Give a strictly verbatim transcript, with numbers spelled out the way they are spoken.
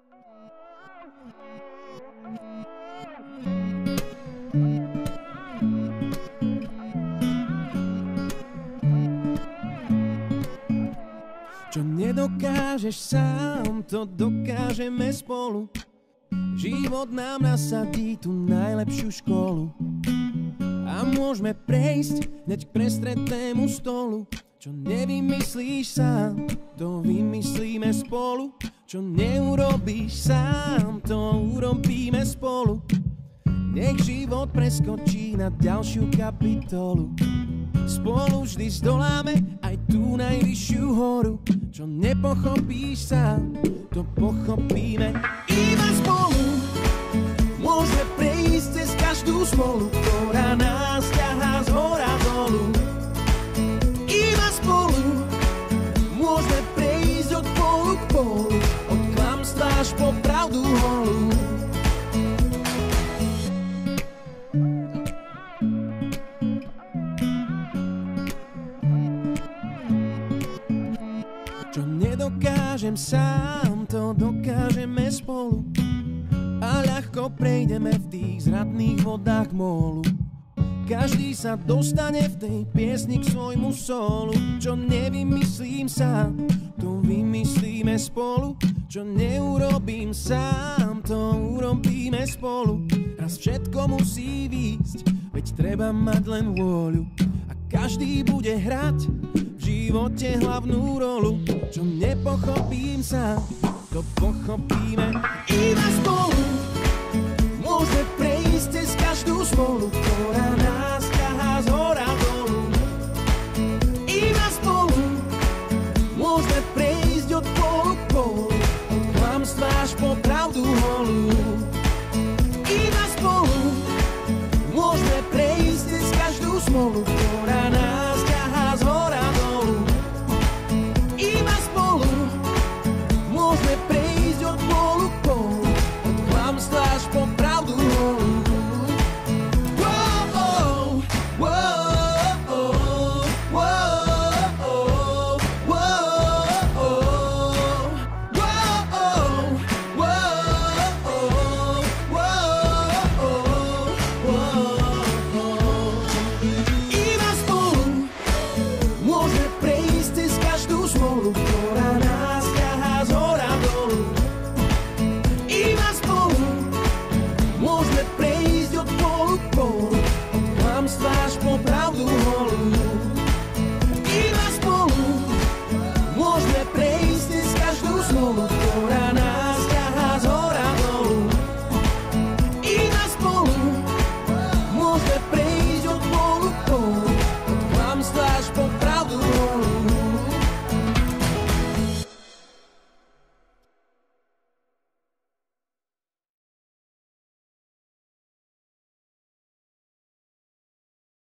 Čo nedokážeš sám, to dokážeme spolu. Život nám nasadí tú najlepšiu školu. A môžeme prejsť hneď k prestretnému stolu. Čo nevymyslíš sám, to vymyslíme spolu. Čo neurobíš sám, to urobíme spolu. Nech život preskočí na ďalšiu kapitolu. Spolu vždy zdoláme aj tú najvyššiu horu. Čo nepochopíš sám, to pochopíme iba spolu. Môžeme prejsť cez každú smolu, ktorá nás ťahá z hora dolu. Iba spolu môžeme prejsť od polu k polu, od klamstva až po pravdu holú. Čo nedokážem sám, to dokážeme spolu. A ľahko prejdeme v tých zradných vodách mólu. Každý sa dostane v tej piesni k svojmu solu. Čo nevymyslím sám, to vymyslíme spolu. Čo neurobím sám, to urobíme spolu. Raz všetko musí výjsť, veď treba mať len vôľu. A každý bude hrať v živote hlavnú rolu. Čo nepochopím sám, to pochopíme iba spolu. Môžeme prejsť cez každú smolu, ktorá